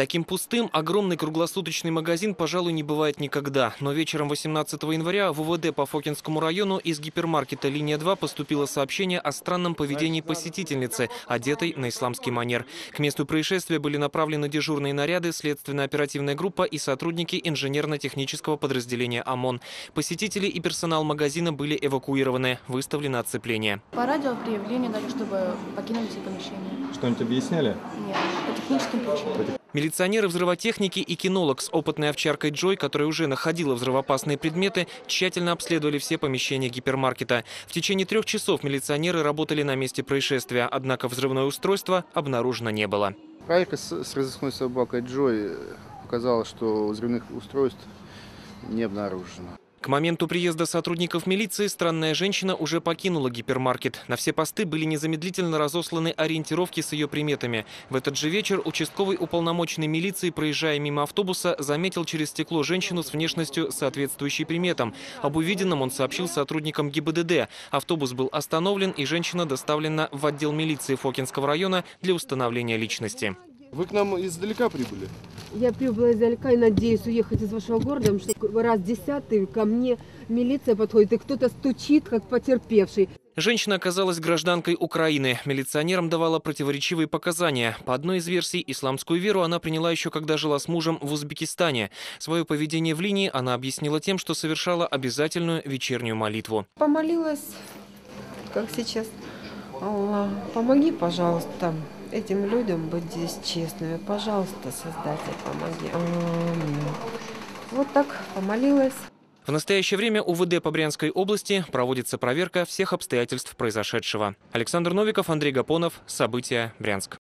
Таким пустым огромный круглосуточный магазин, пожалуй, не бывает никогда. Но вечером 18 января в УВД по Фокинскому району из гипермаркета «Линия 2» поступило сообщение о странном поведении посетительницы, одетой на исламский манер. К месту происшествия были направлены дежурные наряды, следственно-оперативная группа и сотрудники инженерно-технического подразделения ОМОН. Посетители и персонал магазина были эвакуированы, выставлено оцепление. По радио объявление дали, чтобы покинули все помещения. Что-нибудь объясняли? Нет, по техническим причинам. Милиционеры, взрывотехники и кинолог с опытной овчаркой Джой, которая уже находила взрывоопасные предметы, тщательно обследовали все помещения гипермаркета. В течение 3 часов милиционеры работали на месте происшествия, однако взрывное устройство обнаружено не было. Проверка с разыскной собакой Джой показала, что взрывных устройств не обнаружено. К моменту приезда сотрудников милиции странная женщина уже покинула гипермаркет. На все посты были незамедлительно разосланы ориентировки с ее приметами. В этот же вечер участковый уполномоченный милиции, проезжая мимо автобуса, заметил через стекло женщину с внешностью, соответствующей приметам. Об увиденном он сообщил сотрудникам ГИБДД. Автобус был остановлен, и женщина доставлена в отдел милиции Фокинского района для установления личности. Вы к нам издалека прибыли? Я прибыла издалека и надеюсь уехать из вашего города, потому что раз 10-й ко мне милиция подходит, и кто-то стучит, как потерпевший. Женщина оказалась гражданкой Украины. Милиционерам давала противоречивые показания. По одной из версий, исламскую веру она приняла еще когда жила с мужем в Узбекистане. Свое поведение в линии она объяснила тем, что совершала обязательную вечернюю молитву. Помолилась, как сейчас. Аллах, помоги, пожалуйста, этим людям быть здесь честными. Пожалуйста, Создатель, помоги. Аминь. Вот так помолилась. В настоящее время УВД по Брянской области проводится проверка всех обстоятельств произошедшего. Александр Новиков, Андрей Гапонов. События. Брянск.